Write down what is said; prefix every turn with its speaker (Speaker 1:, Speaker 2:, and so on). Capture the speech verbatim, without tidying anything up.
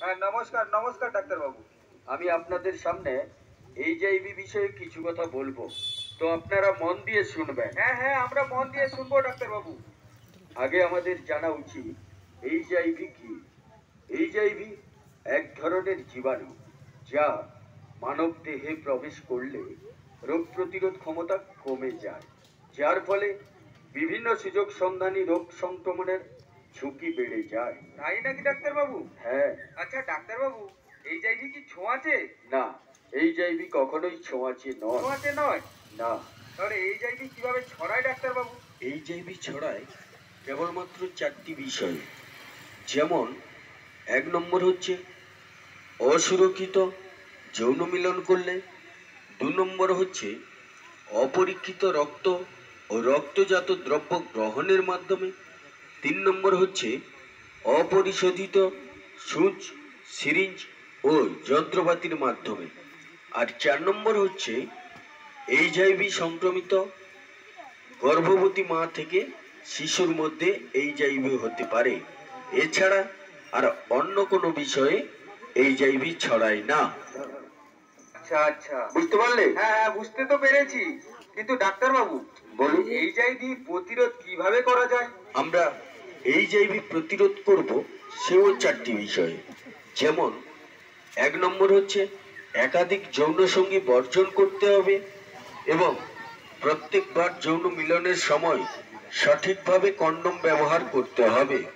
Speaker 1: হ্যাঁ, নমস্কার নমস্কার ডাক্তারবাবু।
Speaker 2: আমি আপনাদের সামনে এইচআইভি বিষয়ে কিছু কথা বলবো, তো আপনারা মন দিয়ে শুনবেন।
Speaker 1: হ্যাঁ হ্যাঁ, আমরা মন দিয়ে শুনবো ডাক্তারবাবু।
Speaker 2: আগে আমাদের জানা উচিত এইচআইভি কি। এইচআইভি এক ধরনের জীবাণু যা মানব দেহে প্রবেশ করলে রোগ প্রতিরোধ ক্ষমতা কমে যায়, যার ফলে বিভিন্ন সুযোগ সন্ধানী রোগ সংক্রমণের ঝুঁকি বেড়ে যায়।
Speaker 1: তাই নাকি ডাক্তারবাবু?
Speaker 2: হ্যাঁ।
Speaker 1: আচ্ছা ডাক্তারবাবু, এইচআইভি কি ছোঁয়াচে?
Speaker 2: না, এইচআইভি কখনোই ছোঁয়াচে নয়।
Speaker 1: ছোঁয়াচে নয়?
Speaker 2: না।
Speaker 1: তাহলে এইচআইভি কিভাবে ছড়ায় ডাক্তারবাবু?
Speaker 2: এইচআইভি ছড়ায় কেবলমাত্র চারটি বিষয়, যেমন এক নম্বর হচ্ছে অসুরক্ষিত যৌন মিলন করলে, দু নম্বর হচ্ছে অপরীক্ষিত রক্ত ও রক্তজাত দ্রব্য গ্রহণের মাধ্যমে, তিন নম্বর হচ্ছে অপরিশোধিত সূচ, সিরিঞ্জ ও যন্ত্রপাতির মাধ্যমে, আর চার নম্বর হচ্ছে এইচআইভি সংক্রমিত গর্ভবতী মা থেকে শিশুর মধ্যে এইচআইভি হতে পারে। এছাড়া আর অন্য কোনো বিষয়ে এইচআইভি ছড়ায় না।
Speaker 1: আচ্ছা আচ্ছা,
Speaker 2: বুঝতে পারলে?
Speaker 1: হ্যাঁ হ্যাঁ, বুঝতে তো পেরেছি, কিন্তু ডাক্তারবাবু
Speaker 2: বলুন।
Speaker 1: এইচআইভি প্রতিরোধ কিভাবে করা যায়?
Speaker 2: আমরা এইচআইভি প্রতিরোধ করব সেও চারটি বিষয়ে, যেমন এক নম্বর হচ্ছে একাধিক যৌন সঙ্গী বর্জন করতে হবে এবং প্রত্যেকবার যৌন মিলনের সময় সঠিকভাবে কন্ডোম ব্যবহার করতে হবে।